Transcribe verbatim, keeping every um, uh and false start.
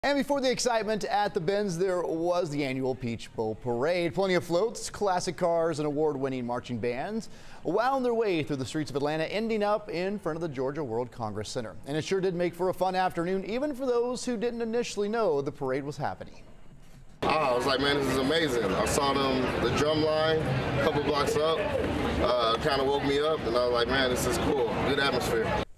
And before the excitement at the Benz, there was the annual Peach Bowl Parade. Plenty of floats, classic cars, and award-winning marching bands wound their way through the streets of Atlanta, ending up in front of the Georgia World Congress Center. And it sure did make for a fun afternoon, even for those who didn't initially know the parade was happening. Oh, I was like, man, this is amazing. I saw them, the drum line, a couple blocks up, uh, kind of woke me up, and I was like, man, this is cool. Good atmosphere.